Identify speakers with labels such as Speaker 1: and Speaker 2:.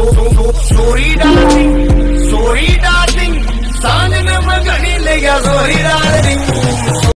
Speaker 1: Sorry darling, sorry darling, सांझ में मैं घड़ी ले गया sorry darling.